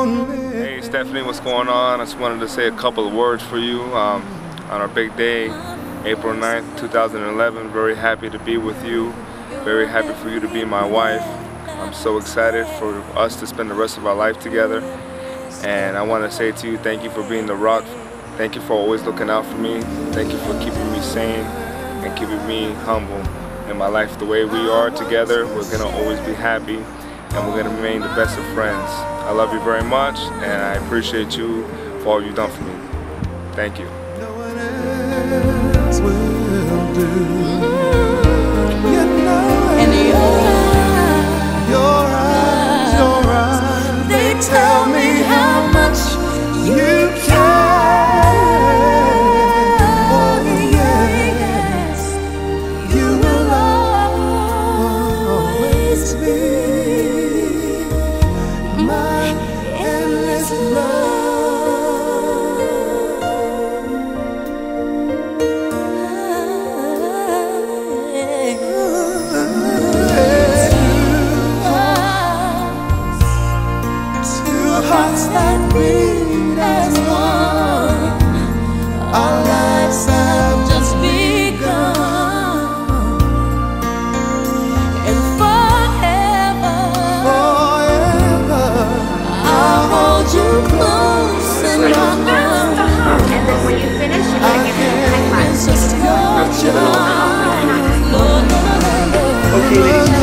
Hey Stephanie, what's going on? I just wanted to say a couple of words for you on our big day, April 9th, 2011. Very happy to be with you. Very happy for you to be my wife. I'm so excited for us to spend the rest of our life together. And I want to say to you, thank you for being the rock. Thank you for always looking out for me. Thank you for keeping me sane and keeping me humble in my life. The way we are together, we're going to always be happy and we're going to remain the best of friends. I love you very much and I appreciate you for all you've done for me. Thank you. No one else will do. You know and your eyes, they tell me how much you care. Oh yes, you will always be my endless love. Hearts that beat as one. Our lives have just begun, and forever, I'll hold you close in my arms. And then when you finish, you're going to give me a high five. Just your charm. Okay, ladies.